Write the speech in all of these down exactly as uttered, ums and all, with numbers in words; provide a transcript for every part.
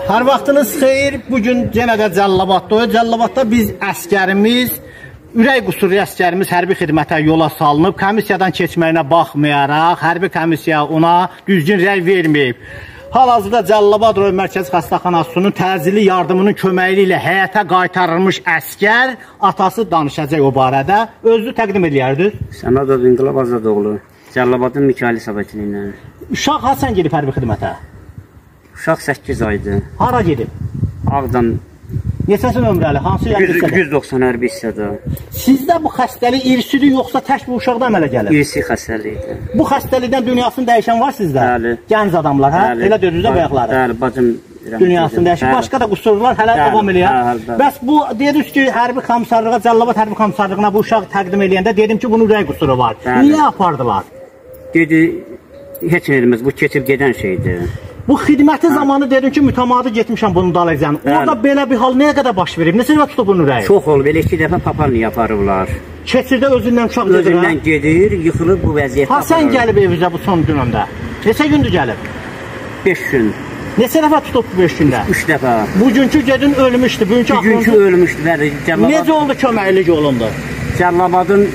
Hər vaxtınız xeyir. Bugün yenə də Cəlilabadda. Cəlilabadda biz əskərimiz, ürək qusurlu əskərimiz hərbi xidmətə yola salınıb. Komissiyadan keçməyinə baxmayaraq, hərbi komissiya ona düzgün rəy verməyib. Hal-hazırda Cəlilabad Rayon Mərkəzi Xəstəxanasının təcili yardımının köməyi ilə həyata qaytarılmış əskər atası danışacaq o barədə. Özünü təqdim edərdiniz. Səmədov İnqilab Azadoğlu, Cəlilabadın Mikayeli Sabəkini. Uşaq haçan gedib hərbi xidmətə? Uşaq səkkiz aydır. Hara gedib? Ağdan. Neçəsi nömrəli? Hansı hərbi hissədə? yüz doxsan hərbi hissədə. Sizdə bu xəstəlik irsidir, yoxsa tək bu uşaqda əmələ gəlir? İrsi xəstəlikdir. Bu xəstəlikdən dünyasını dəyişən var sizdə? Bəli. Gənc adamlar, hə? Bəli. Elə dördüzdə bayaqları. Bəli, bacım. Dünyasını dəyişən. Başqa da qusurlar hələ davam eləyər. Bəs bu, dediniz ki, hərbi komissarlığa, Cəlilabad hərbi komissarlığına bu uşaq təqdim eləyəndə dedim ki, bunun ürək qusuru var. Bəli. Niyə apardılar? Dedi, heç elimiz, bu keçib gedən şeydir. Bu xidməti zamanı dedim ki, mütəmadi getmişəm bunun dalayacağını. Orada belə bir hal nəyə qədər baş verib? Neçə dəfə tutub bunun ürəyi? Çox olub, elə iki dəfə papalniya aparıblar. Keçirdə özündən uşaq gedir, hə? Özündən gedir, yıxılıb bu vəziyyətə. Ha, sən gəlib evizə bu son dönəmdə? Neçə gündür gəlib? beş gün. Neçə dəfə tutub bu beş gündə? üç dəfə. Bugünkü gedin ölmüşdü, bugünkü axırıncı... Bugünkü ölmüşdü, bəli. Necə oldu köməklik olundu? Cəlilabadın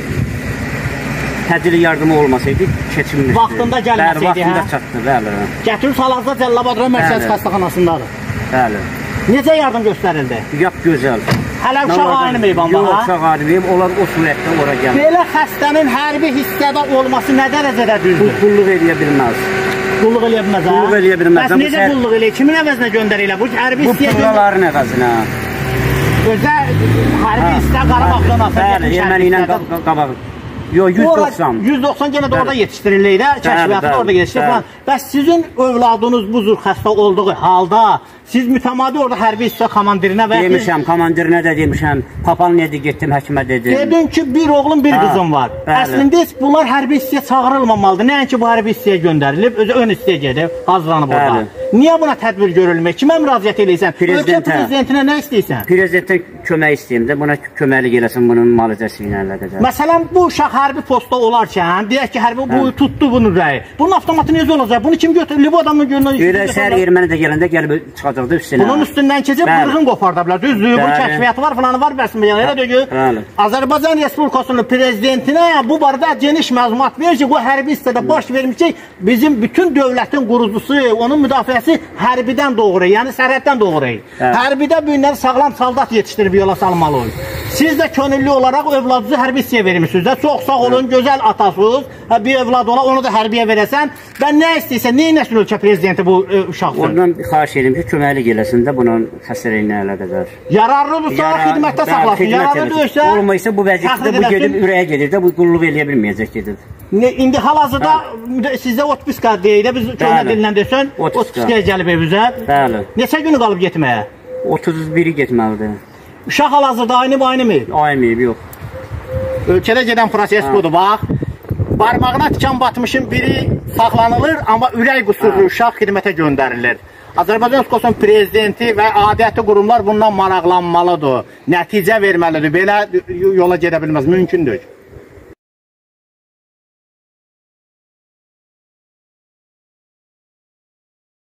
təcili yardımı olmasaydı keçilmişdi. Vaxtında gəlməsəydi, hə? Vaxtında çatdı, bəli. Gətirib hal-hazırda Cəlilabad Rayon Mərkəzi Xəstəxanasındadır. Bəli. Necə yardım göstərildi? Yap gözəl. Hələ uşaq ayınmayıb amma, ha? Yox, uşaq ayınmayıb, onlar o surətdə ora gəlir. Belə xəstənin hərbi hissədə olması nə dərəcədə düzdür? Qulluq eləyə bilməz. Qulluq eləyə bilməz, hə? Qulluq eləyə bilməz. Bəs necə qulluq eləyə? Kimin əvəzinə göndərilə? Bu hərbi hissəyə... Bu pıllaların əvəzinə. Özə hərbi hissə Qarabağdan asıl bəli, erməni ilə qabağı. Yox, yüz doxsan. yüz doxsan yenə də orada yetişdirilir də, kəşfiyyatda orada yetişdirilir. Bəs sizin övladınız bu cür xəstə olduğu halda, siz mütəmadi orada hərbi hissə komandirinə və... Demişəm, komandirinə də demişəm, papal nədir, getdim, həkimə dedim. Dedin ki, bir oğlum, bir qızım var. Əslində bunlar hərbi hissəyə çağırılmamalıdır. Nəinki bu hərbi hissəyə göndərilib, özü ön hissəyə gedib, hazırlanıb orada. Niyə buna tədbir görülmək? Kimə müraciət eləyirsən? Ölkə prezidentinə nə istəyirsən? Prezidentə kömək istəyim də, buna köməklik eləsin bunun müalicəsi ilə əlaqədar. Məsələn, bu uşaq hərbi postda olarkən, deyək ki, hərbi bu tutdu bunun rəyi. Bunun avtomatı necə olacaq? Bunu kim götürülür? Bu adamın görünən... Elə şəhər erməni də gələndə gəlib çıxacaqdı üstünə. Bunun üstündən keçib qırğın qoparda bilər. Düzdür, bunun kəşfiyyatı var, falanı var, bəs elə deyək ki, Azərbaycan Respublikasının prezidentinə bu barədə geniş məlumat verir ki, bu hərbi hissədə baş vermiş ki, bizim bütün dövlətin qurucusu, onun müdafiəsi hərbidən doğru, yəni sərhəddən doğru. Hərbidə bu günləri sağlam saldat yetişdirib yola salmalı olur. Siz də könüllü olaraq övladınızı hərbi hissəyə vermişsiniz də, çox sağ olun, gözəl atasınız, bir övlad ola, onu da hərbiyə verəsən. Ben nə istəyirsən, nə inəsin ölkə prezidenti bu uşaqdır? Ondan xahiş edim ki, köməklik eləsin də bunun xəstəliyinə əlaqədar. Yararlıdırsa xidmətdə saxlasın, yararlı döysə... Olmaysa bu vəziyyətdə bu gedib ürəyə gedir də, bu qulluq eləyə bilməyəcək gedib. İndi hal-hazırda sizdə otpiska deyək də, biz köhnə dilindən desən, otpiskaya gəlib evizə. Bəli. Neçə günü qalıb getməyə? otuz biri getməlidir. Uşaq hal-hazırda aynı aynı mı? Aynıyıb, yox. Ölkədə gedən proses budur, bax. Barmağına tikan batmışın biri saxlanılır, amma ürək qusurlu uşaq xidmətə göndərilir. Azərbaycan Respublikasının prezidenti və adəti qurumlar bundan maraqlanmalıdır, nəticə verməlidir, belə yola gedə bilməz, mümkündür.